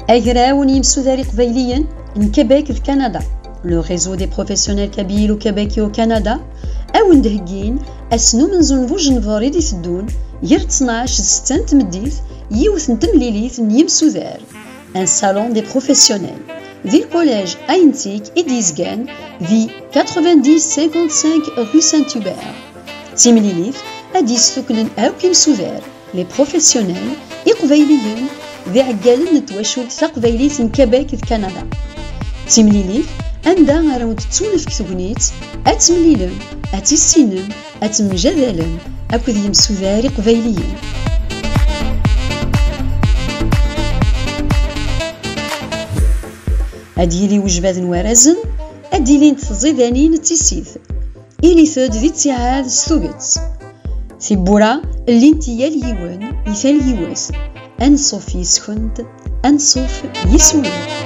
أجراون يمسوداري قبيليا in Québec في كندا لو ريزو دي بروفيسيونيل كابيل وكيبيكي وكندا أو ندهجين أسنو من زنفو جنفاري دي تدون ير 12 ستان تمديث يوث نتمليليث يمسودار ان صالون دي بروفيسيونيل ذي الكوليج أينتيك إديزغان في 90-55 rue Saint-Hubert تمليليث أديس ثكلن أو كيمسودار لي بروفيسيونيل إقبيليين ذي عقالن نتواشول ثقبيليث من كيبيك في كندا تمليليث عندها راود تسولف كتبنيت أتمليلن أتيسينن أتمجدلن أكد يمسوداري قبيليين أديلي وجباد ورزن أديلي نتزيدانين التيسيث إلي ثود ذي اتعاد ستوغت ثبورا اللي انتيا اليوان يثال يواس أنصف يسكند أنصف يسوي